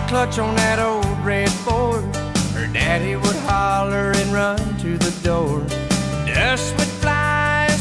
clutch on that old red Ford. Her daddy